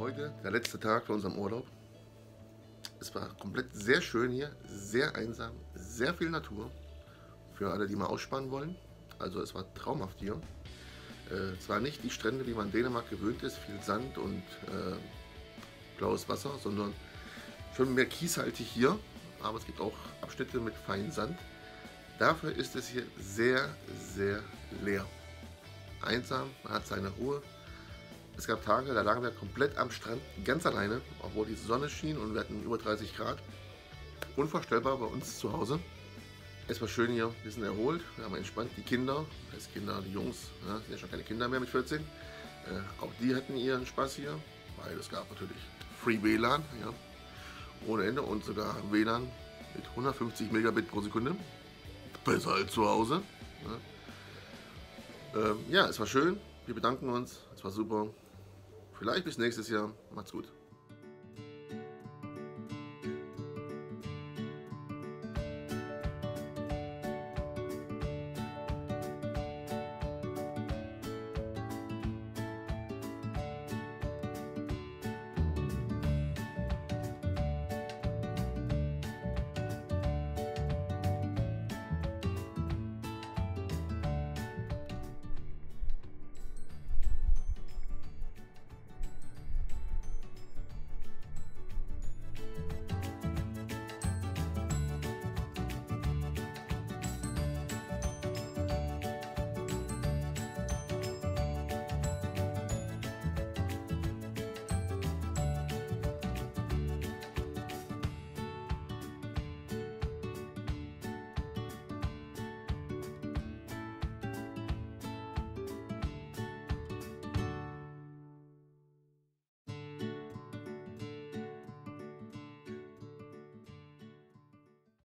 Heute der letzte Tag für unserem Urlaub. Es war komplett sehr schön hier, sehr einsam, sehr viel Natur. Für alle, die mal ausspannen wollen. Also es war traumhaft hier. Zwar nicht die Strände, wie man in Dänemark gewöhnt ist, viel Sand und blaues Wasser, sondern schon mehr kieshaltig hier. Aber es gibt auch Abschnitte mit feinem Sand. Dafür ist es hier sehr, sehr leer. Einsam, man hat seine Ruhe. Es gab Tage, da lagen wir komplett am Strand, ganz alleine, obwohl die Sonne schien und wir hatten über 30 Grad. Unvorstellbar bei uns zu Hause. Es war schön hier, wir sind erholt, wir haben entspannt. Die Kinder, die Jungs, ja, sind ja schon keine Kinder mehr mit 14. Auch die hatten ihren Spaß hier, weil es gab natürlich Free WLAN, ja, ohne Ende und sogar WLAN mit 150 Megabit pro Sekunde. Besser als zu Hause. Ja, es war schön, wir bedanken uns, es war super. Vielleicht bis nächstes Jahr, macht's gut.